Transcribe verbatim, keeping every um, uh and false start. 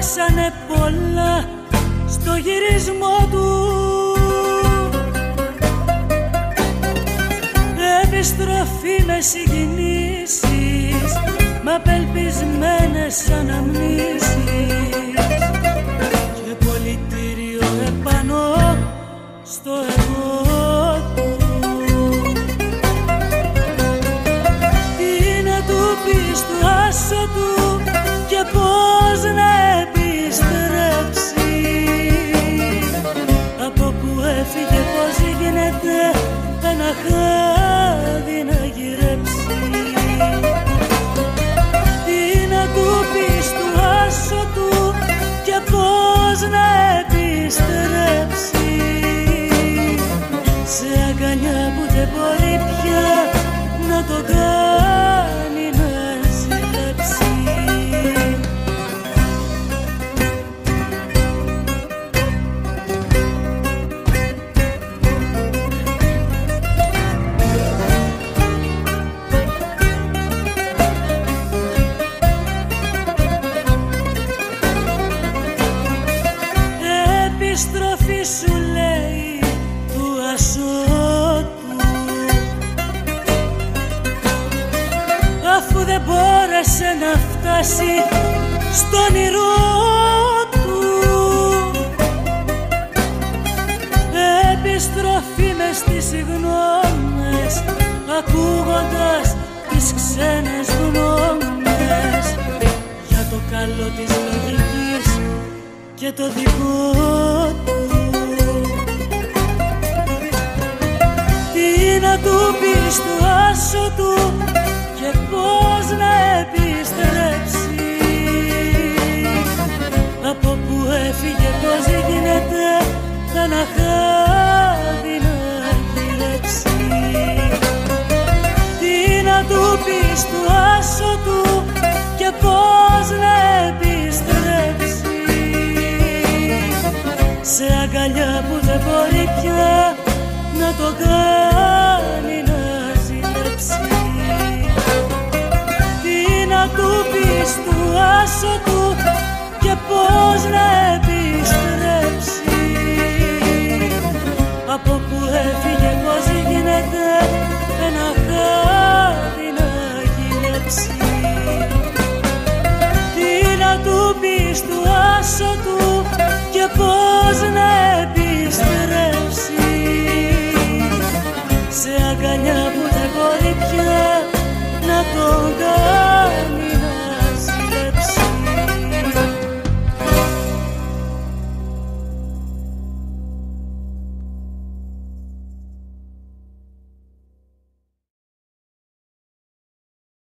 αλλάξανε πολλά στο γυρισμό του. Επιστροφή με συγκινήσεις, μ' απελπισμένες αναμνήσεις και πολιτήριο επάνω στο εγώ του. Τι να του πεις του άσο του και πώς να επιστρέψει από που έφυγε, πώς γίνεται ένα χάδι να γυρέψει. Τι να του πεις του άσο του και πώς να επιστρέψει σε αγκαλιά που δεν μπορεί πια να το κάνει να ζηλέψει. Επιστροφή σου λέει του ασώτου, αφού δεν μπόρεσε να φτάσει στο όνειρό του. Επιστροφή μες στις γνώμες, ακούγοντας τις ξένες γνώμες για το καλό της λογικής και το δικό του. Τι να του πεις του άσο του και πώς να επιστρέψει από που έφυγε, πώς γίνεται ένα χάδι να γυρέψει. Τι να του πεις του άσο του και πώς να επιστρέψει σε αγκαλιά που δεν μπορεί πια να το κάνει να ζηλέψει. Τι να του πεις του άσο του και πώς να επιστρέψει από που έφυγε, πώς γίνεται ένα χάδι να γυρέψει. Τι να του πεις του άσο του και πώς να επιστρέψει σε αγκαλιά που δεν μπορεί πια να τον κάνει